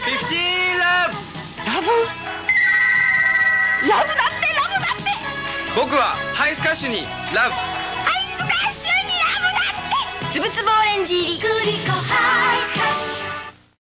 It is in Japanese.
50ラブ。 ラブラブだって、ラブだって。 僕はハイスカッシュにラブ。 ハイスカッシュにラブだって。つぶつぶオレンジ入り